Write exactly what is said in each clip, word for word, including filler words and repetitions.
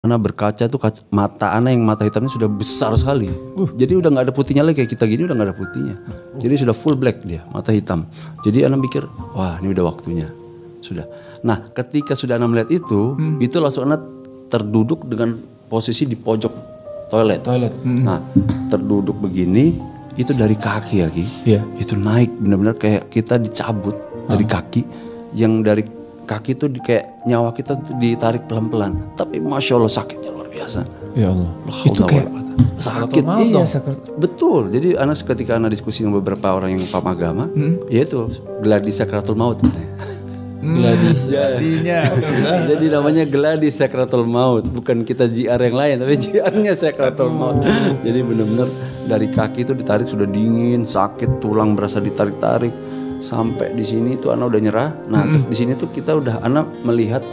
Ana berkaca tuh kaca, mata Ana yang mata hitamnya sudah besar sekali. Uh. Jadi udah nggak ada putihnya lagi kayak kita gini, udah nggak ada putihnya. Uh. Jadi sudah full black dia, mata hitam. Jadi Ana mikir, wah ini udah waktunya. Sudah. Nah ketika sudah Ana melihat itu, hmm. itu langsung Ana terduduk dengan posisi di pojok toilet. Toilet. Hmm. Nah terduduk begini, itu dari kaki ya Ki. Yeah. Itu naik benar-benar kayak kita dicabut uh. dari kaki, yang dari kaki tuh di, kayak nyawa kita tuh ditarik pelan-pelan. Tapi masya Allah sakitnya luar biasa. Ya Allah. Loh, itu kayak sakit. Iya, sakit. Betul. Jadi anak ketika anak diskusi dengan beberapa orang yang paham agama, hmm? ya itu gladi sakratul maut. Hmm. Gladi jadinya. Jadi namanya gladi sakratul maut. Bukan kita J R yang lain, tapi J R-nya sakratul maut. Jadi benar-benar dari kaki itu ditarik sudah dingin, sakit, tulang berasa ditarik-tarik. Sampai di sini tuh Ana udah nyerah. Nah, mm-hmm. di sini tuh kita udah Ana melihat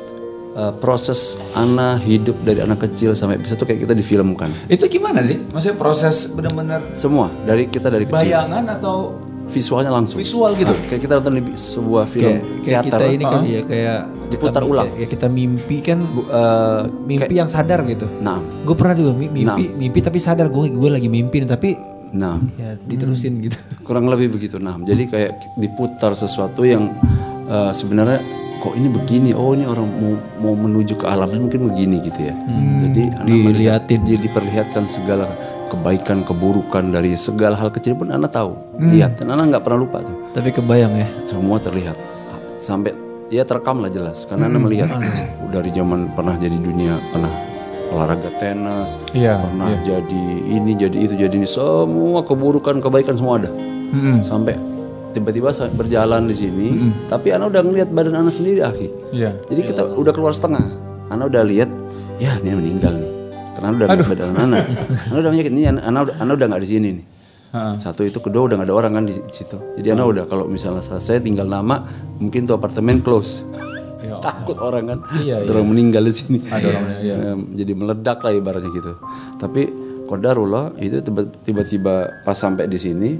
uh, proses Ana hidup dari anak kecil sampai bisa tuh kayak kita difilmkan. Itu gimana sih? Maksudnya proses benar-benar semua dari kita dari kecil. Bayangan atau visualnya langsung. Visual gitu. Nah, kayak kita nonton di sebuah film kayak, kayak teater. Kita ini kan uh-huh. ya kayak diputar kita, ulang. Kayak kita mimpi kan uh, mimpi kayak, yang sadar gitu. Nah, gue pernah juga mimpi nah. mimpi tapi sadar gue gue lagi mimpi tapi nah, ya diterusin hmm. gitu. Kurang lebih begitu. Nah, jadi kayak diputar sesuatu yang uh, sebenarnya kok ini begini. Oh, ini orang mau mau menuju ke alamnya mungkin begini gitu ya. Hmm. Jadi Ana melihat, dia diperlihatkan segala kebaikan, keburukan dari segala hal kecil pun Ana tahu. Hmm. Lihat dan Ana nggak pernah lupa tuh. Tapi kebayang ya. Semua terlihat. Sampai ya terekam lah jelas karena hmm. Ana melihat hmm. dari zaman pernah jadi dunia, pernah olahraga tenis, ya, pernah ya. jadi ini, jadi itu, jadi ini, semua keburukan, kebaikan semua ada. Mm-hmm. Sampai tiba-tiba berjalan di sini, mm-hmm. tapi Ana udah ngelihat badan Ana sendiri, Aki. Ya. Jadi ya kita Allah. udah keluar setengah. Ana udah lihat, ya ini meninggal nih. Karena udah ngeliat badan Ana. Ana udah menyakit, ini Ana udah, Ana udah nggak di sini nih. Ha. Satu itu, kedua udah nggak ada orang kan di situ. Jadi Ana udah kalau misalnya selesai tinggal nama, mungkin tuh apartemen close. Ya, takut orang kan, iya, iya. orang meninggal di sini, ada orangnya, iya. jadi meledak lah ibaratnya gitu. Tapi qadarullah itu tiba-tiba pas sampai di sini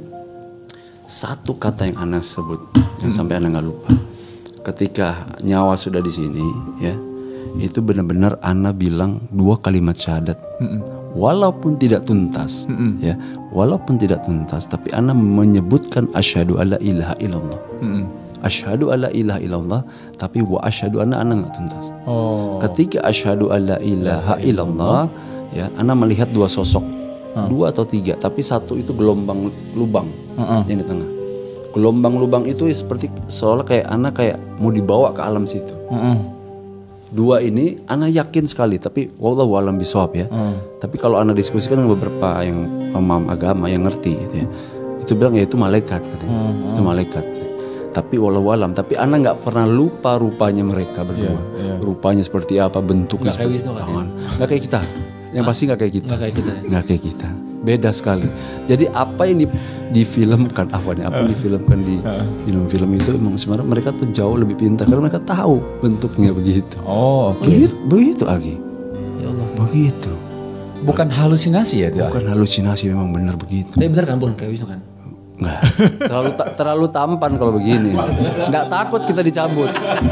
satu kata yang Ana sebut yang hmm. sampai Ana nggak lupa. Ketika nyawa sudah di sini, ya itu benar-benar Ana bilang dua kalimat syahadat, hmm. walaupun tidak tuntas, hmm. ya walaupun tidak tuntas, tapi Ana menyebutkan asyhadu alla ilaha illallah. Hmm. Asyhadu alla ilaha illallah, tapi wa asyhadu anna ana enggak tuntas. Oh. Ketika asyhadu alla ilaha illallah, ya, Ana melihat dua sosok, uh. dua atau tiga, tapi satu itu gelombang lubang uh-uh. yang di tengah. Gelombang lubang itu seperti seolah kayak Ana kayak mau dibawa ke alam situ. Uh-uh. Dua ini Ana yakin sekali, tapi wallahu alam bisawab ya. Uh. Tapi kalau Ana diskusikan dengan beberapa yang paham agama yang ngerti gitu ya, itu bilang ya itu malaikat katanya, uh-uh. itu malaikat. Tapi walau alam, tapi Ana nggak pernah lupa rupanya mereka berdua, yeah, yeah. rupanya seperti apa, bentuknya nggak kayak Wisnu kan? Nggak kayak kita, yang pasti nggak kayak kita, nggak kayak kita, nggak kayak kita, beda sekali. Jadi apa yang di, difilmkan, apa nih, apa yang difilmkan di film-film itu, emang sebenarnya mereka tuh jauh lebih pintar karena mereka tahu bentuknya begitu. Oh, oke. Okay. Begitu, begitu Agi. Ya Allah. Begitu. Bukan halusinasi ya dia? Bukan halusinasi, memang benar begitu. Tapi benar kan, bukan kayak Wisnu kan? Enggak, terlalu ta- terlalu tampan kalau begini. Enggak takut kita dicabut.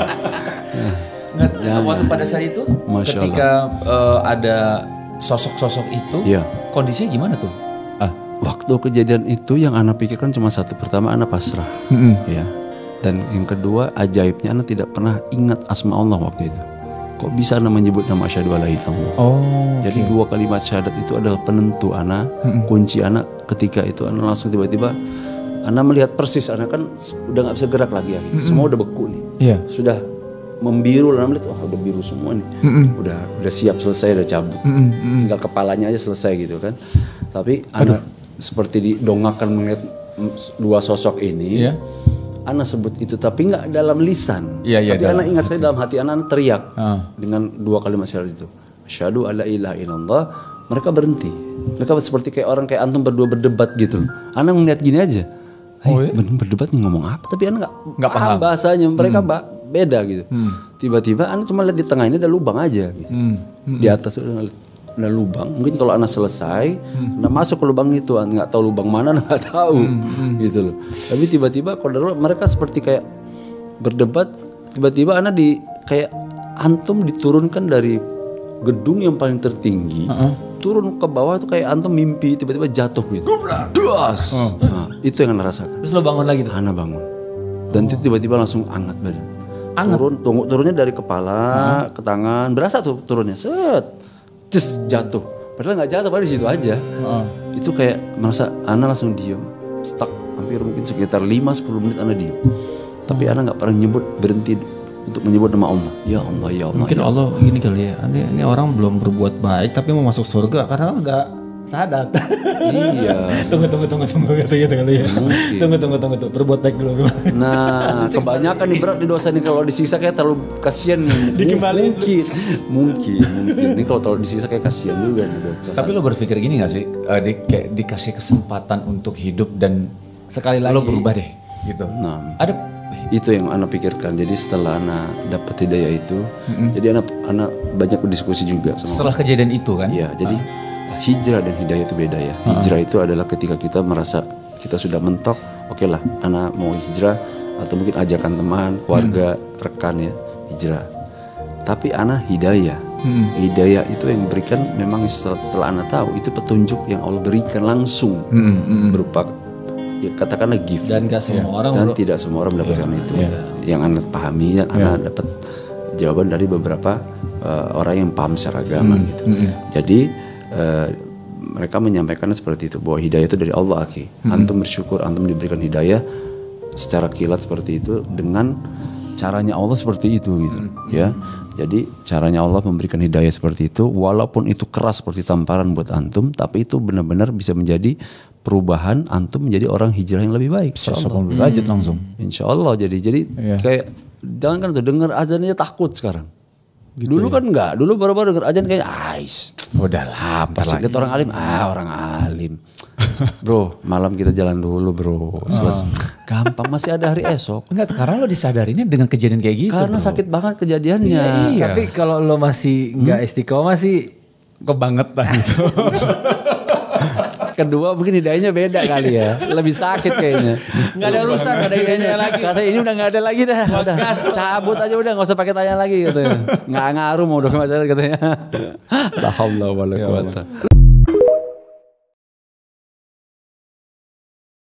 Nah, ya, waktu ya. pada saat itu, Masya ketika uh, ada sosok-sosok itu, ya. kondisinya gimana tuh? Ah, waktu kejadian itu yang Ana pikirkan cuma satu. Pertama Ana pasrah, mm-hmm. ya. Dan yang kedua ajaibnya Ana tidak pernah ingat asma Allah waktu itu. Kok bisa Ana menyebut nama asyhadu alla ilaha illallah? Oh, jadi okay. dua kalimat syahadat itu adalah penentu Ana, mm-hmm. kunci Ana. Ketika itu Ana langsung tiba-tiba Ana melihat persis, Ana kan udah nggak bisa gerak lagi ya, mm-hmm. semua udah beku nih, yeah. sudah membiru, Ana melihat wah udah biru semua nih, mm-hmm. udah udah siap selesai, udah cabut, mm-hmm. tinggal kepalanya aja selesai gitu kan. Tapi Ana Aduh. seperti didongakkan melihat dua sosok ini. Yeah. Ana sebut itu tapi nggak dalam lisan, yeah, yeah, tapi dalam, Ana ingat saya dalam hati Ana, Ana teriak uh. dengan dua kalimat syahadat itu, asyhadu alla ilaha illallah. Mereka berhenti, mereka seperti kayak orang kayak antum berdua berdebat gitu. Ana ngeliat gini aja, hey, oh, iya? berdebat nih ngomong apa? Tapi Ana nggak nggak paham bahasanya, mereka hmm. ba- beda gitu. Hmm. Tiba-tiba Ana cuma lihat di tengah ini ada lubang aja, gitu. hmm. Hmm. Di atas ada lubang. Mungkin kalau Ana selesai, hmm. Ana masuk ke lubang itu, Ana nggak tahu lubang mana, Ana nggak tahu, hmm. Hmm. gitu loh. Tapi tiba-tiba kalau mereka seperti kayak berdebat, tiba-tiba Ana di kayak antum diturunkan dari gedung yang paling tertinggi, uh-uh. turun ke bawah tuh kayak antum mimpi tiba-tiba jatuh gitu. Das. Uh. Nah, itu yang Ana rasakan. Terus lo bangun lagi tuh? Ana bangun. Dan itu tiba-tiba langsung hangat badan. Anget. Turun, tunggu, turunnya dari kepala uh. ke tangan, berasa tuh turunnya, set, cus jatuh. Padahal nggak jatuh, padahal di situ aja. Uh. Itu kayak merasa Ana langsung diem, stuck, hampir mungkin sekitar lima sampai sepuluh menit Ana diem. Tapi Ana nggak pernah nyebut berhenti untuk menyebut nama Allah. Ya Allah, ya Allah. Mungkin ya Allah gini kali ya. Ini, ini orang belum berbuat baik tapi mau masuk surga karena udah sadat. Iya. tunggu tunggu tunggu tunggu gitu gitu kali ya. Tunggu tunggu tunggu tuh berbuat baik dulu. Nah, kebanyakan nih berat di dosa nih kalau disiksa kayak terlalu kasihan nih. Dikembaliin mungkin. mungkin, mungkin. Ini kalau terlalu disiksa kayak kasihan juga nih dosa. Tapi lo berpikir gini gak sih? Uh, di, kayak dikasih kesempatan untuk hidup dan sekali lagi lo berubah deh gitu. Nah, ada itu yang Ana pikirkan. Jadi setelah Ana dapat hidayah itu, mm-hmm. jadi Ana Ana banyak berdiskusi juga sama setelah orang. Kejadian itu kan? Iya, jadi ah. hijrah dan hidayah itu beda ya. Hijrah uh-huh. itu adalah ketika kita merasa kita sudah mentok, oke okay lah, Ana mau hijrah atau mungkin ajakan teman, keluarga, hmm. rekan ya, hijrah. Tapi Ana hidayah. Hmm. Hidayah itu yang berikan memang setelah, setelah Ana tahu itu petunjuk yang Allah berikan langsung hmm. Hmm. berupa ya katakanlah gift. Dan gak semua ya. orang dan bro. tidak semua orang mendapatkan yeah. itu. Yeah. Yang Ana pahami, yang yeah. Ana dapat jawaban dari beberapa uh, orang yang paham secara agama hmm. gitu. Hmm. Jadi uh, mereka menyampaikan seperti itu bahwa hidayah itu dari Allah, akhi. Hmm. Antum bersyukur, antum diberikan hidayah secara kilat seperti itu dengan caranya Allah seperti itu gitu, hmm. ya. Jadi caranya Allah memberikan hidayah seperti itu, walaupun itu keras seperti tamparan buat antum, tapi itu benar-benar bisa menjadi perubahan antum menjadi orang hijrah yang lebih baik. seratus delapan puluh derajat langsung. Insya Allah. Jadi jadi yeah. kayak jangan kan tuh dengar azannya takut sekarang. Gitu dulu ya? Kan enggak, dulu baru-baru dengar azan kayak ais. Udahlah, apa sih kita orang alim? Ah, orang alim. Bro, malam kita jalan dulu, Bro. Selesai. Oh. Gampang, masih ada hari esok. Enggak, karena lo disadarinya dengan kejadian kayak gitu. Karena bro. Sakit banget kejadiannya. Iya, iya. Tapi kalau lo masih enggak hmm? istiqomah sih kebangetan gitu. Kedua mungkin hidayahnya beda kali ya. Lebih sakit kayaknya. Gak ada urusan, gak ada hidayahnya lagi. Kata ini udah gak ada lagi dah. Udah cabut aja udah, gak usah pakai tanya lagi gitu ya. Gak ngaruh mau dokumen katanya. La haula wala quwata.